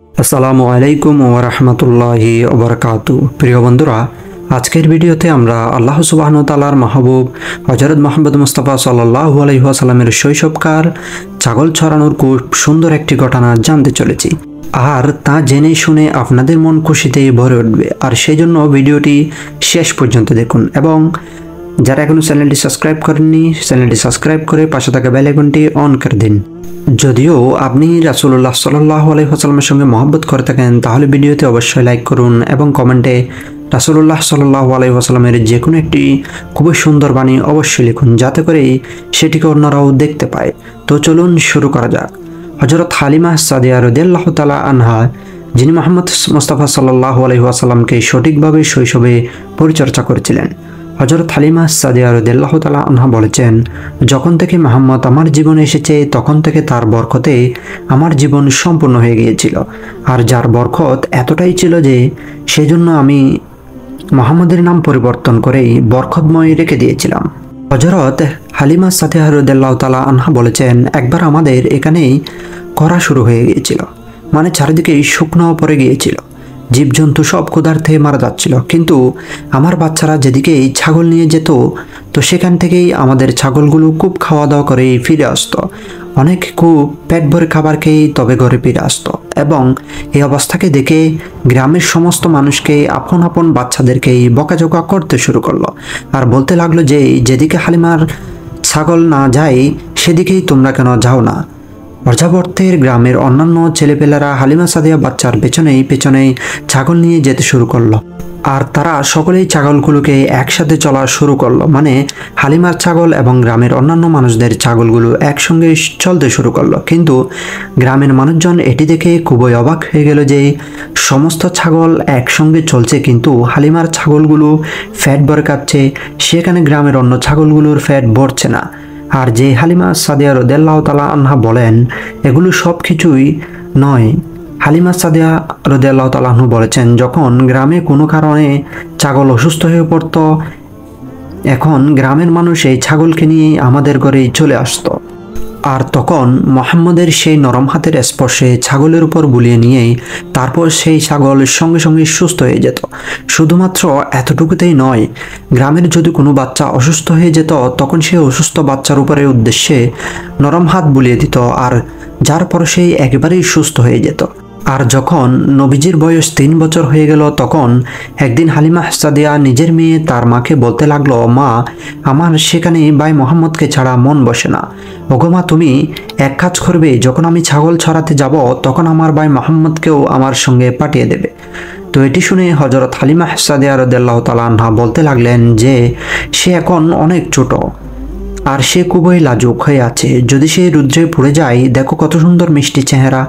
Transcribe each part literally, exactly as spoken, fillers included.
আসসালামু আলাইকুম ওয়া রাহমাতুল্লাহি ওয়া বারাকাতুহু। প্রিয় বন্ধুরা, আজকের ভিডিওতে আমরা আল্লাহ সুবহানাহু ওয়া তাআলার মাহবুব হযরত মুহাম্মদ মুস্তাফা সাল্লাল্লাহু আলাইহি ওয়াসাল্লামের শৈশবকাল ছাগল চড়ানোর খুব সুন্দর একটি ঘটনা জানতে চলেছি, আর তা জেনে শুনে আপনাদের মন খুশিতে ভরে উঠবে। আর সেই জন্য ভিডিওটি শেষ পর্যন্ত দেখুন, এবং যারা এখনও চ্যানেলটি সাবস্ক্রাইব করেননি চ্যানেলটি সাবস্ক্রাইব করে পাশে থাকা বেল আইকনটি অন করে দিন। যদিও আপনি রাসূলুল্লাহ সাল্লাল্লাহু আলাইহি ওয়াসাল্লামের সঙ্গে মহব্বত করে থাকেন, তাহলে ভিডিওতে অবশ্যই লাইক করুন এবং কমেন্টে রাসূলুল্লাহ সাল্লাল্লাহু আলাইহি ওয়াসাল্লামের যে কোনো একটি খুবই সুন্দর বাণী অবশ্যই লিখুন, যাতে করে সেটিকে অন্যরাও দেখতে পায়। তো চলুন শুরু করা যাক। হযরত হালিমা সাদিয়া রাদিয়াল্লাহু তাআলা আনহা, যিনি মুহাম্মদ মুস্তাফা সাল্লাল্লাহু আলাইহি ওয়াসাল্লামকে সঠিকভাবে শৈশবে পরিচর্যা করেছিলেন, হযরত হালিমা সাদিয়া রাদিয়াল্লাহু তাআলা আনহা বলেছেন, যখন থেকে মুহাম্মদ আমার জীবনে এসেছে তখন থেকে তার বরকতে আমার জীবন সম্পূর্ণ হয়ে গিয়েছিল। আর যার বরকত এতটাই ছিল যে সেজন্য আমি মুহাম্মদের নাম পরিবর্তন করেই বরকতময় রেখে দিয়েছিলাম। হযরত হালিমা সাদিয়া রাদিয়াল্লাহু তাআলা আনহা বলেছেন, একবার আমাদের এখানেই খরা শুরু হয়ে গিয়েছিল, মানে চারিদিকেই শুকনো পড়ে গিয়েছিল, জীবজন্তু সব ক্ষুধার্তে মারা যাচ্ছিল, কিন্তু আমার বাচ্চারা যেদিকেই ছাগল নিয়ে যেত তো সেখান থেকেই আমাদের ছাগলগুলো খুব খাওয়া দাওয়া করে ফিরে আসতো, অনেক খুব পেট ভরে খাবার খেয়েই তবে ঘরে ফিরে আসতো। এবং এই অবস্থাকে দেখে গ্রামের সমস্ত মানুষকে আপন আপন বাচ্চাদেরকেই বকাঝকা করতে শুরু করলো, আর বলতে লাগলো যে যেদিকে হালিমার ছাগল না যায় সেদিকেই তোমরা কেন যাও না। অর্যাবর্তের গ্রামের অন্যান্য ছেলেপেলেরা হালিমা সাদিয়া বাচ্চার পেছনেই পেছনেই ছাগল নিয়ে যেতে শুরু করলো, আর তারা সকলেই ছাগলগুলোকে একসাথে চলা শুরু করলো, মানে হালিমার ছাগল এবং গ্রামের অন্যান্য মানুষদের ছাগলগুলো একসঙ্গে চলতে শুরু করলো। কিন্তু গ্রামের মানুষজন এটি দেখে খুবই অবাক হয়ে গেল যে সমস্ত ছাগল একসঙ্গে চলছে, কিন্তু হালিমার ছাগলগুলো ফ্যাট ভরে খাচ্ছে, সেখানে গ্রামের অন্য ছাগলগুলোর ফ্যাট ভরছে না। আর যে হালিমা সাদিয়া রাদিয়াল্লাহু তাআলা আনহা বলেন এগুলো সব কিছুই নয়। হালিমা সাদিয়া রাদিয়াল্লাহু তাআলা আনহা বলেছেন, যখন গ্রামে কোনো কারণে ছাগল অসুস্থ হয়ে পড়ত, এখন গ্রামের মানুষ এই ছাগলকে নিয়েই আমাদের ঘরেই চলে আসতো, আর তখন মুহাম্মদের সেই নরম হাতের স্পর্শে ছাগলের উপর বুলিয়ে নিয়েই তারপর সেই ছাগল সঙ্গে সঙ্গে সুস্থ হয়ে যেত। শুধুমাত্র এতটুকুতেই নয়, গ্রামের যদি কোনো বাচ্চা অসুস্থ হয়ে যেত তখন সেই অসুস্থ বাচ্চার উপরে উদ্দেশ্যে নরম হাত বুলিয়ে দিত, আর যার পর সেই একেবারেই সুস্থ হয়ে যেত। আর যখন নবীজির বয়স তিন বছর হয়ে গেল, তখন একদিন হালিমা সাদিয়া নিজের মেয়ে তার মাকে বলতে লাগলো, মা, আমার সেখানে ভাই মোহাম্মদকে ছাড়া মন বসে না। ওগো মা, তুমি এক কাজ করবে, যখন আমি ছাগল ছড়াতে যাব তখন আমার ভাই মোহাম্মদকেও আমার সঙ্গে পাঠিয়ে দেবে। তো এটি শুনে হযরত হালিমা সাদিয়া রাদিয়াল্লাহু তাআলা আনহা বলতে লাগলেন যে সে এখন অনেক ছোট, আর সে খুবই লাজুক হয়ে আছে, যদি সে রুদ্রে পড়ে যায়, দেখো কত সুন্দর মিষ্টি চেহারা,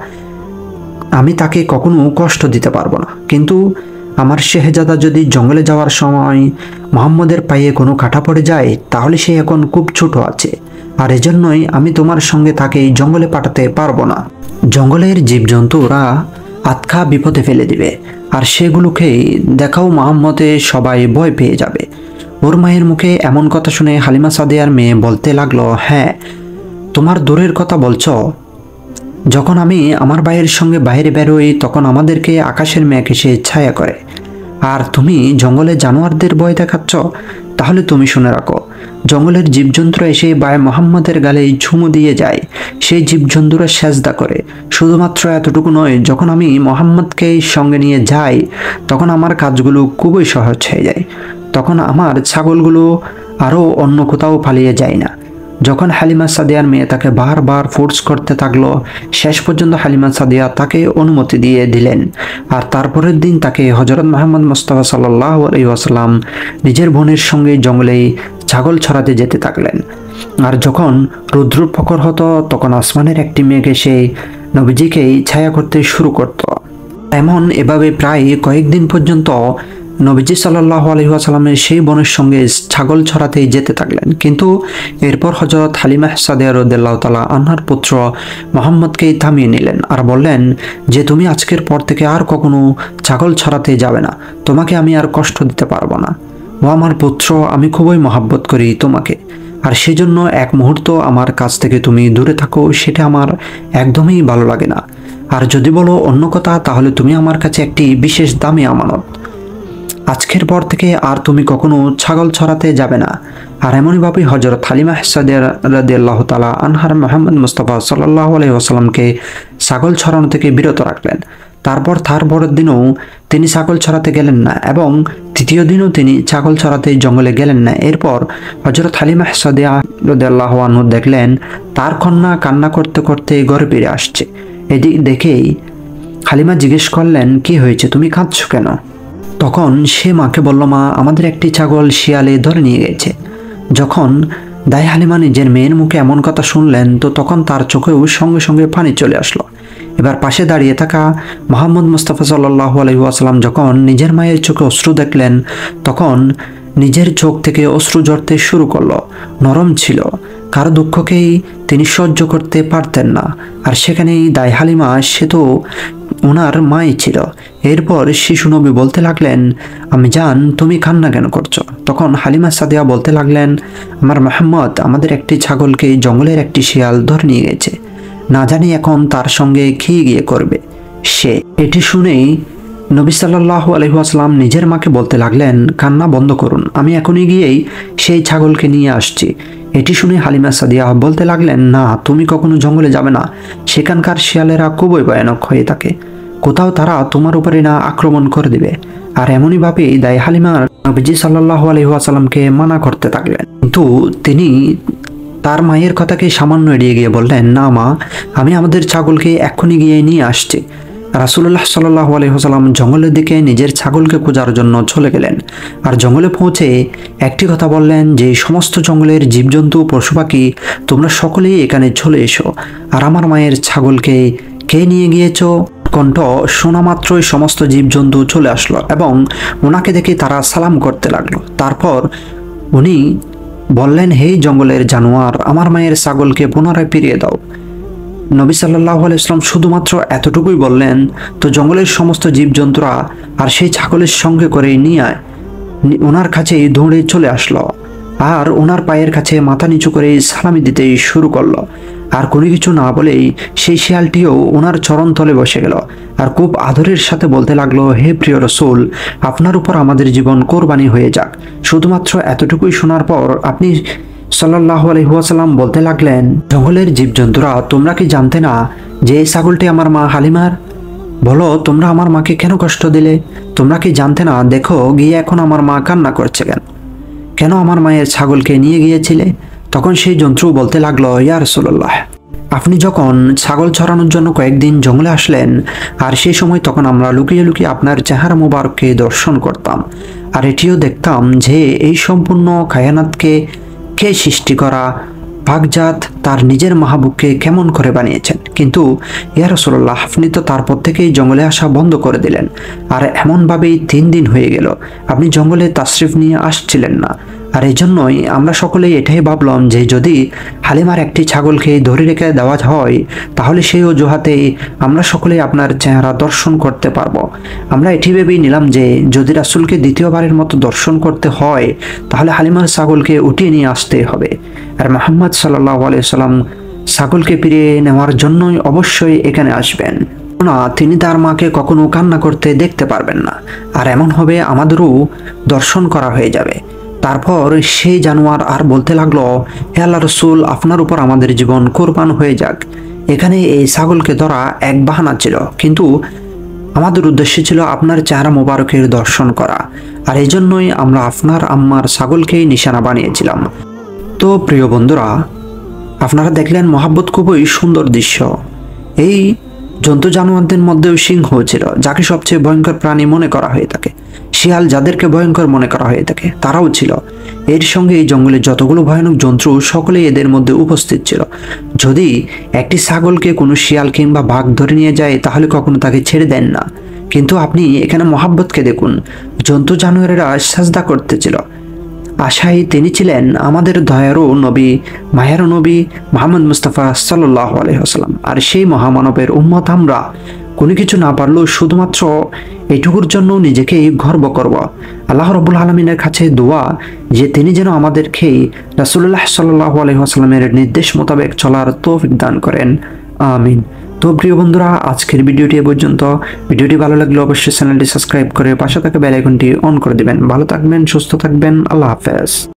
আমি তাকে কখনো কষ্ট দিতে পারবো না। কিন্তু আমার শেহজাদা যদি জঙ্গলে যাওয়ার সময় মুহাম্মদের পায়ে কোনো কাটা পড়ে যায়, তাহলে সে এখন খুব ছোট আছে, আর এজন্যই আমি তোমার সঙ্গে তাকে জঙ্গলে পাঠাতে পারবো না। জঙ্গলের জীবজন্তুরা আতকা বিপদে ফেলে দিবে, আর সেগুলোকেই দেখাও মুহাম্মদে সবাই ভয় পেয়ে যাবে। ওর মায়ের মুখে এমন কথা শুনে হালিমা সাদিয়ার মেয়ে বলতে লাগলো, হ্যাঁ, তোমার দূরের কথা বলছো, যখন আমি আমার ভাইয়ের সঙ্গে বাইরে বেরোই তখন আমাদেরকে আকাশের মেঘ এসে ছায়া করে, আর তুমি জঙ্গলে জানোয়ারদের ভয় দেখাচ্ছ, তাহলে তুমি শুনে রাখো, জঙ্গলের জীবজন্তুরা এসে ভাই মোহাম্মদের গালে ঝুমু দিয়ে যায়, সেই জীবজন্তুরা সেজদা করে। শুধুমাত্র এতটুকু নয়, যখন আমি মোহাম্মদকে সঙ্গে নিয়ে যাই তখন আমার কাজগুলো খুবই সহজ হয়ে যায়, তখন আমার ছাগলগুলো আরও অন্য কোথাও পালিয়ে যায় না। যখন হালিমা সাদিয়ার মেয়ে তাকে বারবার ফোর্স করতে থাকলো, শেষ পর্যন্ত হালিমা সাদিয়া তাকে অনুমতি দিয়ে দিলেন, আর তারপরের দিন তাকে হযরত মুহাম্মদ মুস্তাফা সাল্লাল্লাহু আলাইহি ওয়াসাল্লাম নিজের বোনের সঙ্গে জঙ্গলে ছাগল ছড়াতে যেতে থাকলেন। আর যখন রুদ্র প্রখর হতো তখন আসমানের একটি মেঘ এসে নবীজিকেই ছায়া করতে শুরু করত। এমন এভাবে প্রায় কয়েকদিন পর্যন্ত নবীজি সাল্লাল্লাহু আলাইহি ওয়াসাল্লামের সেই বোনের সঙ্গে ছাগল ছড়াতেই যেতে থাকলেন। কিন্তু এরপর হযরত হালিমা সাদিয়া রাদিয়াল্লাহু তাআলা আনহার পুত্র মুহাম্মদকেই থামিয়ে নিলেন, আর বললেন যে তুমি আজকের পর থেকে আর কখনো ছাগল ছড়াতে যাবে না, তোমাকে আমি আর কষ্ট দিতে পারবো না। ও আমার পুত্র, আমি খুবই মহব্বত করি তোমাকে, আর সেজন্য এক মুহূর্ত আমার কাছ থেকে তুমি দূরে থাকো সেটা আমার একদমই ভালো লাগে না। আর যদি বলো অন্য কথা, তাহলে তুমি আমার কাছে একটি বিশেষ দামি আমানত। আজকের পর থেকে আর তুমি কখনো ছাগল ছড়াতে যাবে না। আর এমনইভাবে হযরত হালিমা সাদিয়া রাদিয়াল্লাহু তাআলা আনহার মুহাম্মদ মুস্তাফা সাল্লাল্লাহু আলাইহি ওয়াসাল্লামকে ছাগল ছড়ানো থেকে বিরত রাখলেন। তারপর তার পরের দিনও তিনি ছাগল ছড়াতে গেলেন না এবং তৃতীয় দিনও তিনি ছাগল ছড়াতে জঙ্গলে গেলেন না। এরপর হযরত হালিমা সাদিয়া রাদিয়াল্লাহু আনহা দেখলেন তার কন্যা কান্না করতে করতে ঘরে ফিরে আসছে। এদিক দেখেই হালিমা জিজ্ঞেস করলেন, কি হয়েছে, তুমি কাঁদছো কেন? তখন সে মাকে বলল, মা, আমাদের একটি ছাগল শিয়ালে ধরে নিয়ে গেছে। যখন দাই হালিমা নিজের মেয়ের মুখে এমন কথা শুনলেন, তো তখন তার চোখেও সঙ্গে সঙ্গে পানি চলে আসলো। এবার পাশে দাঁড়িয়ে থাকা মুহাম্মদ মুস্তাফা সাল্লাল্লাহু আলাইহি ওয়াসাল্লাম যখন নিজের মায়ের চোখে অশ্রু দেখলেন, তখন নিজের চোখ থেকে অশ্রু ঝরতে শুরু করলো। নরম ছিল, কারো দুঃখকেই তিনি সহ্য করতে পারতেন না। আর সেখানেই দাই হালিমা, সে তো ওনার মাই ছিল। এরপর শিশু নবী বলতে লাগলেন, আমি জান, তুমি কান্না কেন করছো? তখন হালিমা সাদিয়া বলতে লাগলেন, আমার মুহাম্মদ, আমাদের একটি ছাগলকে জঙ্গলের একটি শিয়াল ধরে নিয়ে গেছে, না জানি এখন তার সঙ্গে কি গিয়ে করবে সে। এটি শুনেই নবী সাল্লাল্লাহু আলাইহি ওয়াসাল্লাম নিজের মাকে বলতে লাগলেন, কান্না বন্ধ করুন, আমি এখনই গিয়েই সেই ছাগলকে নিয়ে আসছি। এটি শুনে হালিমা সাদিয়া বলতে লাগলেন, না, তুমি কখনো জঙ্গলে যাবে না, সেখানকার শিয়ালেরা খুবই ভয়ানক হয়ে থাকে, কোথাও তারা তোমার উপরে না আক্রমণ করে দিবে। আর এমনইভাবেই দাই হালিমা নবীজি সাল্লাল্লাহু আলাইহি ওয়াসাল্লামকে মানা করতে থাকলেন, কিন্তু তিনি তার মায়ের কথাকে সামান্য এড়িয়ে গিয়ে বললেন, না মা, আমি আমাদের ছাগলকে এক্ষুনি গিয়ে নিয়ে আসছি। রাসূলুল্লাহ সাল্লাল্লাহু আলাইহি ওয়াসাল্লাম জঙ্গলের দিকে নিজের ছাগলকে খোঁজার জন্য চলে গেলেন। আর জঙ্গলে পৌঁছে একটি কথা বললেন যে, সমস্ত জঙ্গলের জীবজন্তু পশু পাখি, তোমরা সকলেই এখানে চলে এসো। আর আমার মায়ের ছাগলকে কে নিয়ে গিয়েছো? কণ্ঠ শোনা মাত্রই সমস্ত জীবজন্তু চলে আসলো এবং ওনাকে দেখে তারা সালাম করতে লাগলো। তারপর উনি বললেন, হে জঙ্গলের জানোয়ার, আমার মায়ের ছাগলকে পুনরায় ফিরিয়ে দাও। নবী সাল্লাল্লাহু আলাইহি ওয়াসাল্লাম শুধুমাত্র এতটুকুই বললেন, তো জঙ্গলের সমস্ত জীবজন্তুরা আর সেই ছাগলের সঙ্গে করে নিয়ে ওনার কাছেই দৌড়ে চলে আসলো আর ওনার পায়ের কাছে মাথা নিচু করে সালামি দিতে শুরু করলো। আর কোনো কিছু না বলেই সেই শিয়ালটিও ওনার চরণ তলে বসে গেল আর খুব আদরের সাথে বলতে লাগলো, হে প্রিয় রাসূল, আপনার উপর আমাদের জীবন কোরবানি হয়ে যাক। শুধুমাত্র এতটুকুই শোনার পর আপনি সাল্লাল্লাহু আলাইহি ওয়াসাল্লাম বলতে লাগলেন, জঙ্গলের জীবজন্তুরা, তোমরা কি জানতে না যে এই ছাগলটি আমার মা হালিমার? বলো, তোমরা আমার মাকে কেন কষ্ট দিলে? তোমরা কি জানতে না? দেখো গিয়ে এখন আমার মা কান্না করছে কেন? কেন আমার মায়ের ছাগলকে নিয়ে গিয়েছিলে? তখন সেই জন্তু বলতে লাগলো, ইয়া রাসূলুল্লাহ, আপনি যখন ছাগল চড়ানোর জন্য কয়েকদিন জঙ্গলে আসলেন, আর সেই সময় তখন আমরা লুকিয়ে লুকিয়ে আপনার চেহারা মোবারককে দর্শন করতাম, আর এটিও দেখতাম যে এই সম্পূর্ণ কায়নাতকে কে সৃষ্টি করা পাকজাত তার নিজের মাহবুবকে কেমন করে বানিয়েছেন। কিন্তু ইয়া রাসূলুল্লাহ, আপনি তো তারপর থেকেই জঙ্গলে আসা বন্ধ করে দিলেন, আর এমনভাবেই তিন দিন হয়ে গেল আপনি জঙ্গলে তাশরিফ নিয়ে আসছিলেন না। আর এই জন্যই আমরা সকলেই এটাই ভাবলাম যে যদি হালিমার একটি ছাগলকে ধরে রেখে দেওয়া হয়, তাহলে সেই অজুহাতে আমরা সকলেই আপনার চেহারা দর্শন করতে পারবো। আমরা এটি ভেবেই নিলাম যে যদি রাসূলকে দ্বিতীয়বারের মতো দর্শন করতে হয়, তাহলে হালিমার ছাগলকে উঠিয়ে নিয়ে আসতে হবে। আর মুহাম্মদ সাল্লাল্লাহু আলাইহি ওয়াসাল্লাম ছাগলকে ফিরিয়ে নেওয়ার জন্যই অবশ্যই এখানে আসবেন না, তিনি তার মাকে কখনো কান্না করতে দেখতে পারবেন না। আর এমন হবে আমাদেরও দর্শন করা হয়ে যাবে। তারপর সেই জানোয়ার আর বলতে লাগলো, হে আল্লাহ রাসূল, আপনার উপর আমাদের জীবন কোরবান হয়ে যাক। এখানে এই ছাগলকে ধরা এক বাহানা ছিল, কিন্তু আমাদের উদ্দেশ্য ছিল আপনার চেহারা মোবারকের দর্শন করা, আর এই জন্যই আমরা আপনার আম্মার ছাগলকেই নিশানা বানিয়েছিলাম। তো প্রিয় বন্ধুরা, আপনারা দেখলেন মহাব্বত খুবই সুন্দর দৃশ্য। এই জন্তু জানোয়ারদের মধ্যেও সিংহ ছিল, যাকে সবচেয়ে ভয়ঙ্কর প্রাণী মনে করা হয়ে থাকে। শিয়াল যাদেরকে ভয়ঙ্কর মনে করা হয়ে থাকে, তারাও ছিল। এর সঙ্গে এই জঙ্গলে যতগুলো ভয়ানক জন্তু, সকলেই এদের মধ্যে উপস্থিত ছিল। যদি একটি ছাগলকে কোনো শিয়াল কিংবা বাঘ ধরে নিয়ে যায়, তাহলে কখনো তাকে ছেড়ে দেন না। কিন্তু আপনি এখানে মহাব্বতকে দেখুন, জন্তু জানোয়ারেরা সাজদা করতেছিল। আশায় তিনি ছিলেন আমাদের দয়ারও নবী, মায়ারও নবী মুহাম্মদ মুস্তাফা সাল্লাল্লাহু আলাইহি ওয়াসাল্লাম। আর সেই মহামানবের উম্মত আমরা কোনো কিছু না পারলেও শুধুমাত্র এইটুকুর জন্য নিজেকেই গর্ব করব। আল্লাহ রাব্বুল আলামিনের কাছে দোয়া যে তিনি যেন আমাদেরকে রাসূলুল্লাহ সাল্লাল্লাহু আলাইহি ওয়াসাল্লামের নির্দেশ মোতাবেক চলার তৌফিক দান করেন, আমিন। তো প্রিয় বন্ধুরা, আজকের ভিডিওটি এ পর্যন্ত। ভিডিওটি ভালো লাগলে অবশ্যই চ্যানেলটি সাবস্ক্রাইব করে পাশে থাকা বেল আইকনটি অন করে দিবেন। ভালো থাকবেন, সুস্থ থাকবেন, আল্লাহ হাফেজ।